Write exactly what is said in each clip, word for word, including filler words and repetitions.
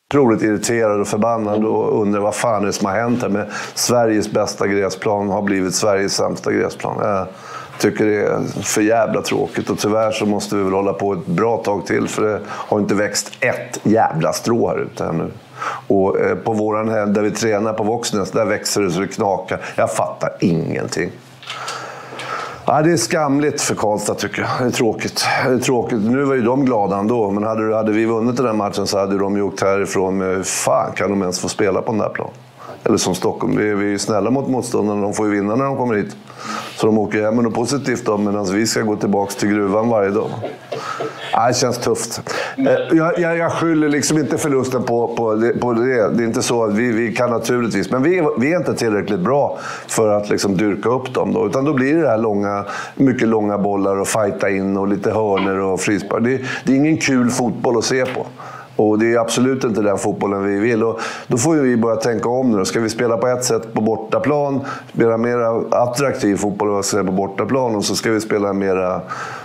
otroligt irriterad och förbannad och undrar vad fan är det som har hänt här med Sveriges bästa gräsplan har blivit Sveriges sämsta gräsplan. Jag tycker det är för jävla tråkigt och tyvärr så måste vi väl hålla på ett bra tag till för det har inte växt ett jävla strå här ute här nu. Och eh, på våran helg där vi tränar på Våxnäs, där växer det så det knakar. Jag fattar ingenting. Ja, det är skamligt för Karlstad tycker jag. Det är tråkigt. Det är tråkigt. Nu var ju de glada ändå. Men hade, hade vi vunnit den här matchen så hade de ju åkt härifrån med fan kan de ens få spela på den där planen. Eller som Stockholm. Vi är, vi är snälla mot motståndarna. De får ju vinna när de kommer hit. Så de åker hem med något positivt då. Medan vi ska gå tillbaka till gruvan varje dag. Ja, det känns tufft. Jag, jag, jag skyller liksom inte förlusten på, på, det, på det. Det är inte så att vi, vi kan naturligtvis. Men vi, vi är inte tillräckligt bra för att liksom dyrka upp dem då. Utan då blir det här långa, mycket långa bollar och fighta in och lite hörner och frispark. Det, det är ingen kul fotboll att se på. Och det är absolut inte den fotbollen vi vill. Och då får vi börja tänka om nu. Ska vi spela på ett sätt på bortaplan, spela mer attraktiv fotboll på bortaplan och så ska vi spela mera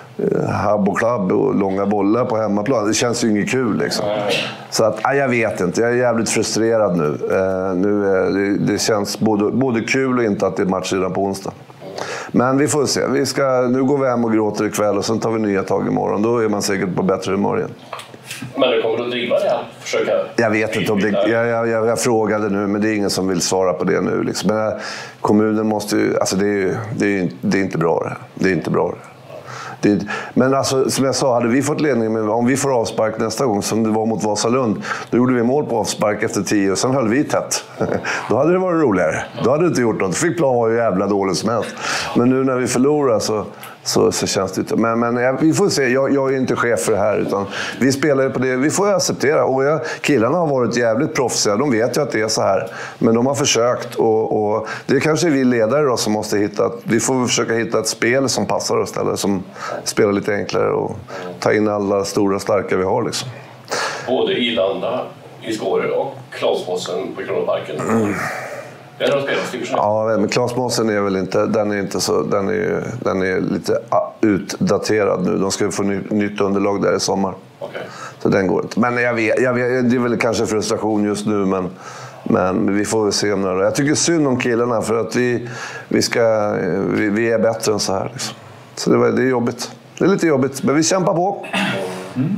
hub och klubb och långa bollar på hemmaplan. Det känns ju inget kul liksom. Så att, ja, jag vet inte. Jag är jävligt frustrerad nu. Eh, nu är, det, det känns både, både kul och inte att det är match redan på onsdag. Men vi får se. Vi ska, nu går vi hem och gråter ikväll och sen tar vi nya tag imorgon. Då är man säkert på bättre humör igen. Men du kommer att driva det här? Försöka... Jag vet inte om det... Jag, jag, jag, jag frågade nu, men det är ingen som vill svara på det nu. Liksom. Men här, kommunen måste ju... Alltså det är, det är, det är inte bra det här. Det är inte bra det här. Det, men alltså, som jag sa, hade vi fått ledning, med, om vi får avspark nästa gång som det var mot Vasalund, då gjorde vi mål på avspark efter tio och sen höll vi tätt. Då hade det varit roligare. Då hade det inte gjort något. Fick plan var ju jävla dåligt som helst. Men nu när vi förlorar så, så, så känns det inte. Men, men ja, vi får se. Jag, jag är inte chef för det här utan vi spelar på det. Vi får acceptera. Och jag, killarna har varit jävligt proffsiga. De vet ju att det är så här. Men de har försökt och, och det är kanske vi ledare då som måste hitta. Vi får försöka hitta ett spel som passar oss istället. Som spelar lite enklare och ta in alla stora starka vi har liksom. Både Ilanda i Skåre och Klasmossen på Kronoparken. Mm. Det är de spelar, ja, men Klasmossen är väl inte, den är inte så, den är, den är lite utdaterad nu. De ska få ny, nytt underlag där i sommar. Okay. Så den går inte. Men jag vet, jag vet, det är väl kanske frustration just nu, men Men vi får väl se om det. Jag tycker synd om killarna för att vi, vi, ska, vi, vi är bättre än så här. Liksom. Så det, var, det är jobbigt. Det är lite jobbigt, men vi kämpar på. Mm.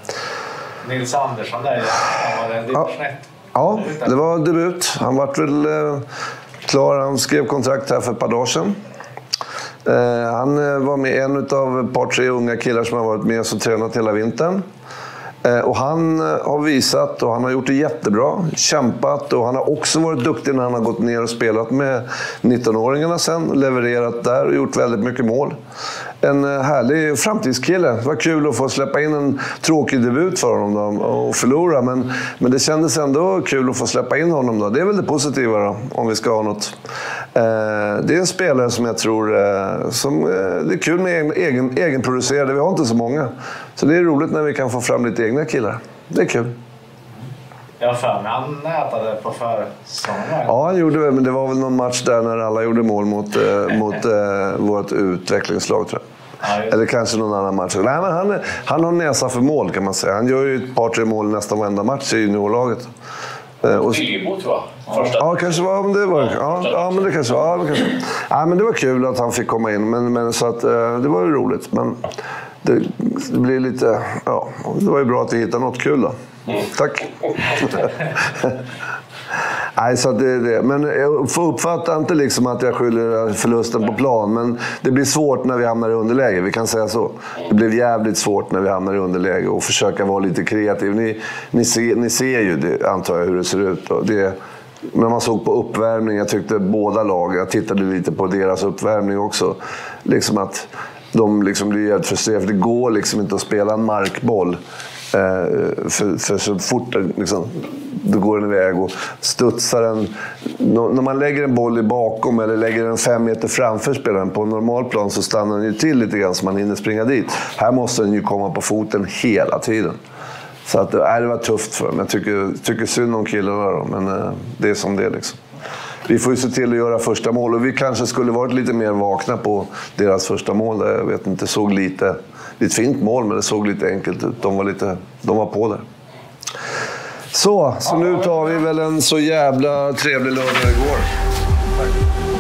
Nils Andersson där, han var en ja. ja, det var debut. Han var väl eh, klar, han skrev kontrakt här för ett par dagar sedan. Eh, han eh, var med en av ett par tre unga killar som har varit med och tränat hela vintern. Och han har visat och han har gjort det jättebra, kämpat och han har också varit duktig när han har gått ner och spelat med nittonåringarna sen, levererat där och gjort väldigt mycket mål. En härlig framtidskille. Det var kul att få släppa in en tråkig debut för honom då, och förlora, men, men det kändes ändå kul att få släppa in honom då. Det är väl det positiva då, om vi ska ha något. Eh, det är en spelare som jag tror eh, som, eh, det är kul med egen, egen, egenproducerade. Vi har inte så många. Så det är roligt när vi kan få fram lite egna killar. Det är kul. Jag för mig han nätade på försäsongen. Ja, han gjorde det, men det var väl någon match där när alla gjorde mål mot, eh, mot eh, vårt utvecklingslag tror jag. Ja, eller kanske någon annan match. Nej, men han, han har näsa för mål kan man säga. Han gör ju ett par tre mål nästan varenda match i juniorlaget. Filippo tror jag. Första. Ja, kanske var, men det var ja, ja, men det kanske var. Ja, det kanske. Ja, men det var kul att han fick komma in, men, men så att det var ju roligt, men det, det blir lite ja, det var ju bra att vi hittade något kul då. Mm. Tack. Nej, så det är det. Men jag får uppfatta inte liksom att jag skyller förlusten på plan. Men det blir svårt när vi hamnar i underläge. Vi kan säga så. Det blir jävligt svårt när vi hamnar i underläge. Och försöka vara lite kreativ. Ni, ni, ser, ni ser ju det, antar jag, hur det ser ut. Och det, när man såg på uppvärmning. Jag tyckte båda lag. Jag tittade lite på deras uppvärmning också. Liksom att de liksom blir helt frustrerade. Det går liksom inte att spela en markboll. För, för så fort liksom, då går den iväg och studsar den. När man lägger en boll i bakom eller lägger den fem meter framför spelaren på en normal plan så stannar den ju till lite grann så man hinner springa dit. Här måste den ju komma på foten hela tiden. Så att, äh, det var tufft för dem. Jag tycker, tycker synd om killarna då, men äh, det är som det är liksom. Vi får ju se till att göra första mål och vi kanske skulle varit lite mer vakna på deras första mål. Där jag vet inte, såg lite... Det är ett fint mål, men det såg lite enkelt ut. De var, lite, de var på där. Så, så nu tar vi väl en så jävla trevlig lördag igår. Tack.